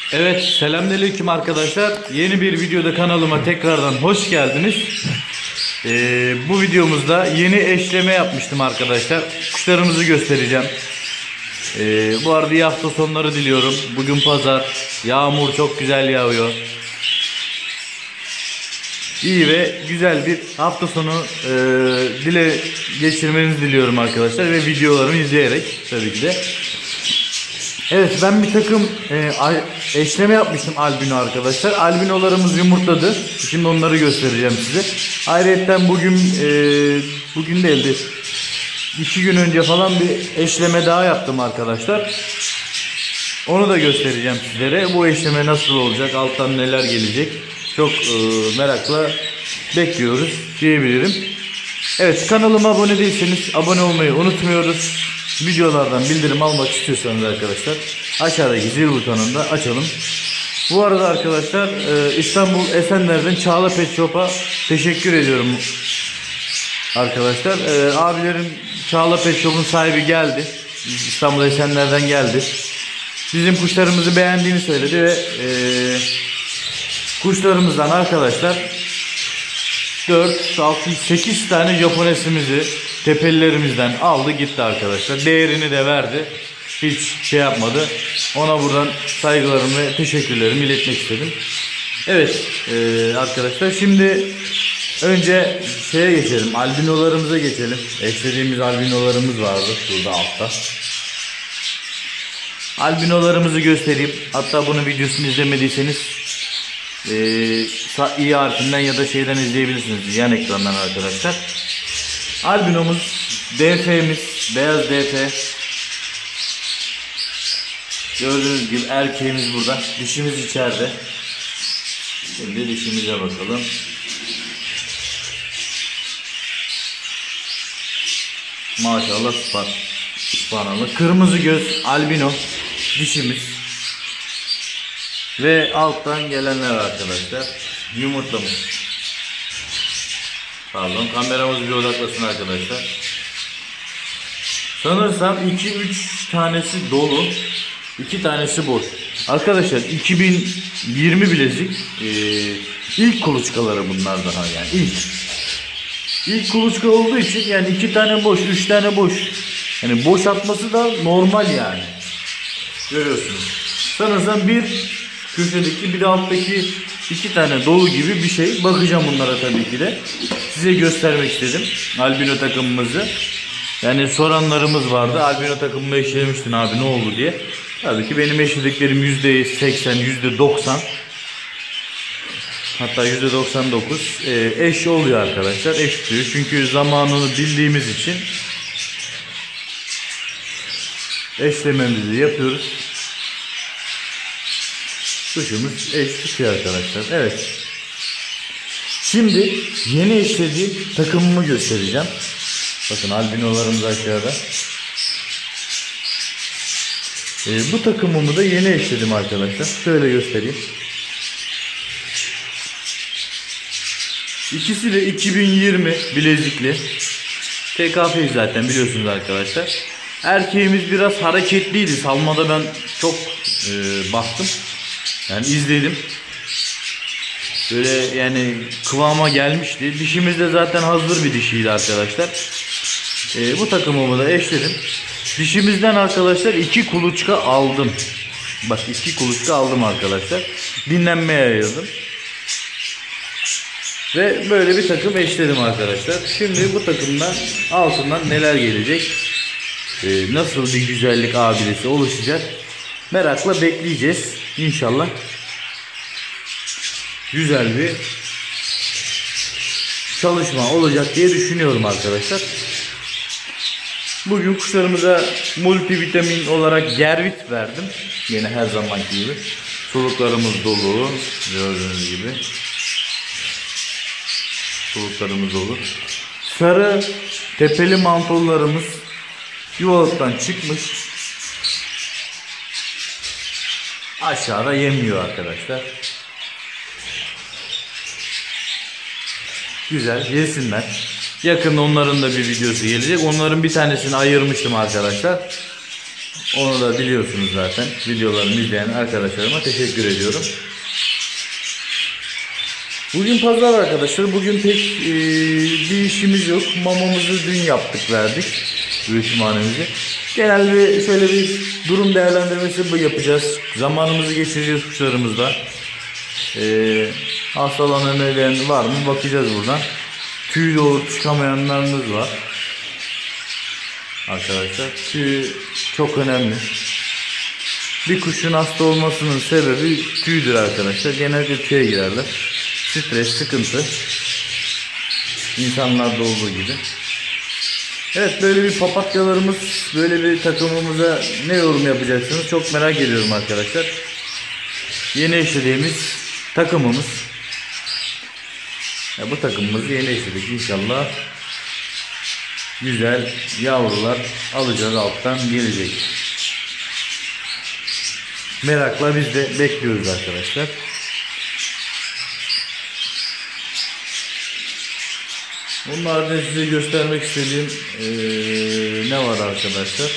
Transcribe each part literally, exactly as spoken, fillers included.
Evet, selamünaleyküm arkadaşlar. Yeni bir videoda kanalıma tekrardan hoş geldiniz. Ee, bu videomuzda yeni eşleme yapmıştım arkadaşlar. Kuşlarımızı göstereceğim. Ee, bu arada iyi hafta sonları diliyorum. Bugün pazar. Yağmur çok güzel yağıyor. İyi ve güzel bir hafta sonu e, dile geçirmenizi diliyorum arkadaşlar. Ve videolarımı izleyerek tabii ki de. Evet, ben bir takım e, eşleme yapmıştım albino arkadaşlar. Albinolarımız yumurtladı. Şimdi onları göstereceğim size. Ayrıca bugün e, bugün değildi. iki gün önce falan bir eşleme daha yaptım arkadaşlar. Onu da göstereceğim sizlere. Bu eşleme nasıl olacak? Alttan neler gelecek? Çok e, merakla bekliyoruz diyebilirim. Evet, kanalıma abone değilseniz abone olmayı unutmuyoruz. Videolardan bildirim almak istiyorsanız arkadaşlar aşağıdaki zil butonunda açalım. Bu arada arkadaşlar İstanbul Esenler'den Çağla Pet Shop'a teşekkür ediyorum arkadaşlar. Abilerim Çağla Pet Shop'un sahibi geldi. İstanbul Esenler'den geldi. Bizim kuşlarımızı beğendiğini söyledi ve e, kuşlarımızdan arkadaşlar dört, altı, sekiz tane Japonesimizi tepelilerimizden aldı gitti arkadaşlar. Değerini de verdi. Hiç şey yapmadı. Ona buradan saygılarımı ve teşekkürlerimi iletmek istedim. Evet e, arkadaşlar, şimdi önce şeye geçelim. Albinolarımıza geçelim. Eşlediğimiz albinolarımız vardı şurada altta. Albinolarımızı göstereyim. Hatta bunun videosunu izlemediyseniz e, i harfinden ya da şeyden izleyebilirsiniz. Yan ekrandan arkadaşlar. Albinomuz D F'miz, beyaz D F. Gördüğünüz gibi erkeğimiz burada, dişimiz içeride. Şimdi dişimize bakalım. Maşallah, subhanallah. Kırmızı göz albino dişimiz. Ve alttan gelenler arkadaşlar yumurtlamış. Pardon, kameramız bir odaklasın arkadaşlar. Sanırsam iki üç tanesi dolu, iki tanesi boş. Arkadaşlar iki bin yirmi bilezik e, ilk kuluçkaları bunlar daha, yani ilk. İlk kuluçka olduğu için yani iki tane boş, üç tane boş. Yani boş atması da normal yani. Görüyorsunuz. Sanırsam bir köşedeki bir de alttaki iki tane dolu gibi bir şey. Bakacağım bunlara tabii ki de. Size göstermek istedim albino takımımızı. Yani soranlarımız vardı. Albino takımımı eşlemiştin abi, ne oldu diye. Tabii ki benim eşlediklerim yüzde seksen, yüzde doksan, hatta yüzde doksan dokuz eş oluyor arkadaşlar. Eş diyor. Çünkü zamanını bildiğimiz için eşlememizi yapıyoruz. Kuşumuz eş tutuyor arkadaşlar. Evet. Şimdi yeni eşlediğim takımımı göstereceğim. Bakın albinolarımız aşağıda. Ee, bu takımımı da yeni eşledim arkadaşlar. Şöyle göstereyim. İkisi de iki bin yirmi bilezikli. T K F zaten biliyorsunuz arkadaşlar. Erkeğimiz biraz hareketliydi. Salmada ben çok e, baktım. Yani izledim. Böyle yani kıvama gelmişti. Dişimiz de zaten hazır bir dişiydi arkadaşlar. Ee, bu takımımı da eşledim. Dişimizden arkadaşlar iki kuluçka aldım. Bak, iki kuluçka aldım arkadaşlar. Dinlenmeye ayırdım. Ve böyle bir takım eşledim arkadaşlar. Şimdi bu takımdan altından neler gelecek? Ee, nasıl bir güzellik abidesi oluşacak? Merakla bekleyeceğiz. İnşallah güzel bir çalışma olacak diye düşünüyorum arkadaşlar. Bugün kuşlarımıza multivitamin olarak gervit verdim. Yine her zamanki gibi. Suluklarımız dolu. Gördüğünüz gibi. Suluklarımız dolu. Sarı tepeli mantollarımız yuvalıktan çıkmış. Aşağıda yemiyor arkadaşlar. Güzel, yesinler. Yakında onların da bir videosu gelecek. Onların bir tanesini ayırmıştım arkadaşlar. Onu da biliyorsunuz zaten. Videolarımı izleyen arkadaşlarıma teşekkür ediyorum. Bugün pazar arkadaşlar. Bugün pek e, bir işimiz yok. Mamamızı dün yaptık, verdik. Üretimhanemizi. Genel bir şöyle bir durum değerlendirmesi yapacağız. Zamanımızı geçireceğiz kuşlarımızla. E, hastalanan ölen var mı bakacağız buradan. Tüy doğurup çıkamayanlarımız var. Arkadaşlar tüy çok önemli. Bir kuşun hasta olmasının sebebi tüydür arkadaşlar. Genelde tüye girerler. Stres, sıkıntı. İnsanlarda olduğu gibi. Evet, böyle bir papatyalarımız, böyle bir takımımıza ne yorum yapacaksınız? Çok merak ediyorum arkadaşlar. Yeni eşlediğimiz takımımız. Ya bu takımımızı yeni eşledik. İnşallah güzel yavrular alacağız, alttan gelecek. Merakla biz de bekliyoruz arkadaşlar. Bunun haricinde size göstermek istediğim ee, ne var arkadaşlar?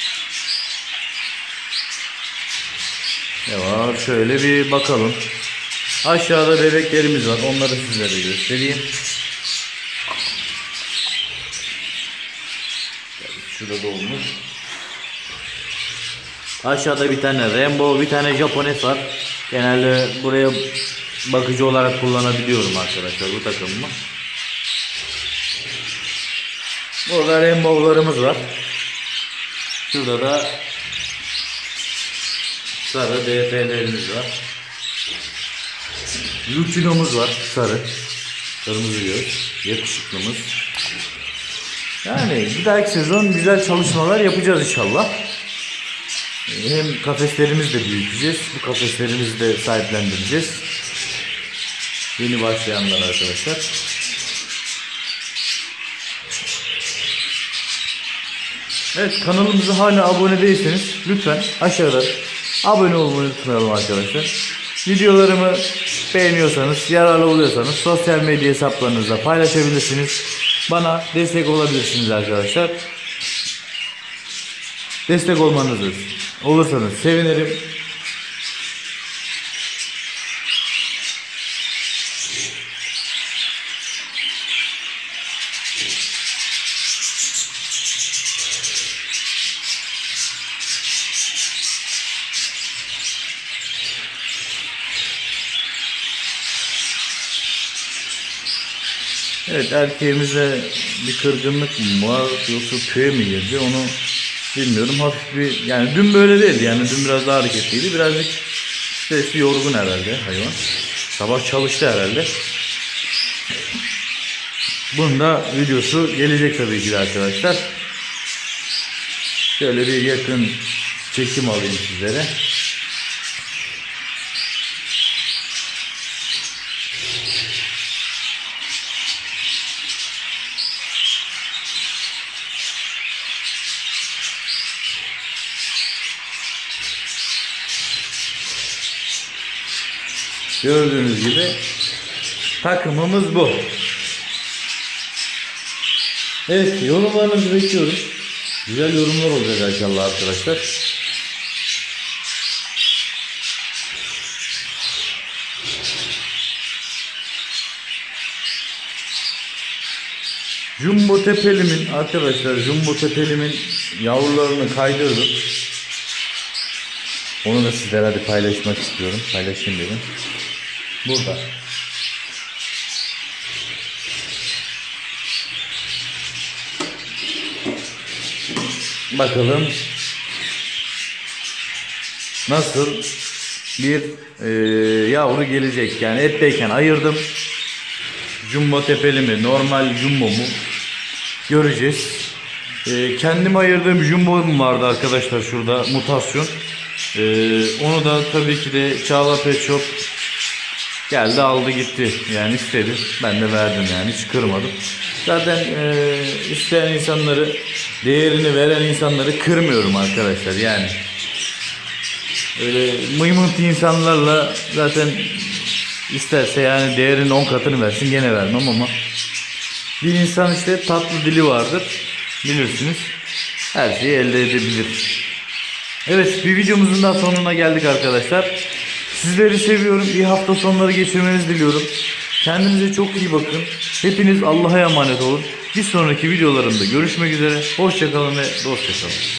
Ne var? Şöyle bir bakalım. Aşağıda bebeklerimiz var. Onları sizlere göstereyim. Şurada olmuş. Aşağıda bir tane Rainbow, bir tane Japones var. Genelde buraya bakıcı olarak kullanabiliyorum arkadaşlar bu takımımı. Burada Rainbow'larımız var. Şurada da sarı D F'lerimiz var. Lucino'muz var, sarı. Kırmızı göz, yakışıklımız. Yani bir dahaki sezon güzel çalışmalar yapacağız inşallah. Hem kafeslerimizi de büyüteceğiz. Bu kafeslerimizi de sahiplendireceğiz. Yeni başlayanlar arkadaşlar. Evet, kanalımıza hala abone değilseniz lütfen aşağıda abone olmayı unutmayalım arkadaşlar. Videolarımı beğeniyorsanız, yararlı buluyorsanız sosyal medya hesaplarınızda paylaşabilirsiniz. Bana destek olabilirsiniz arkadaşlar. Destek olmanızı olursanız sevinirim. Evet, erkeğimize bir kırgınlık mı var yoksa köye mi girdi onu bilmiyorum. Hafif bir, yani dün böyle değildi, yani dün biraz daha hareketliydi, birazcık stresi, yorgun herhalde hayvan. Sabah çalıştı herhalde. Bunun da videosu gelecek tabii ki de arkadaşlar. Şöyle bir yakın çekim alayım sizlere. Gördüğünüz gibi takımımız bu. Evet, yorumlarınızı bekliyorum. Güzel yorumlar olacak inşallah arkadaşlar. Jumbo tepelimin arkadaşlar, Jumbo tepelimin yavrularını kaydırdım. Onu da sizlere hadi paylaşmak istiyorum. Paylaşayım dedim. Burada. Bakalım nasıl bir e, yavru gelecek. Yani etteyken ayırdım. Jumbo tepeli mi, normal jumbo mu göreceğiz. E, kendim ayırdığım jumbo'm vardı arkadaşlar, şurada mutasyon. E, onu da tabii ki de Çağla Pet Shop geldi aldı gitti. Yani istedi. Ben de verdim, yani hiç kırmadım. Zaten e, isteyen insanları, değerini veren insanları kırmıyorum arkadaşlar. Yani öyle mıymıntı insanlarla zaten isterse yani değerinin on katını versin gene vermem, ama bir insan işte tatlı dili vardır, bilirsiniz, her şeyi elde edebilir. Evet, bir videomuzun daha sonuna geldik arkadaşlar. Sizleri seviyorum. İyi hafta sonları geçirmenizi diliyorum. Kendinize çok iyi bakın. Hepiniz Allah'a emanet olun. Bir sonraki videolarımda görüşmek üzere. Hoşça kalın ve dostça kalın.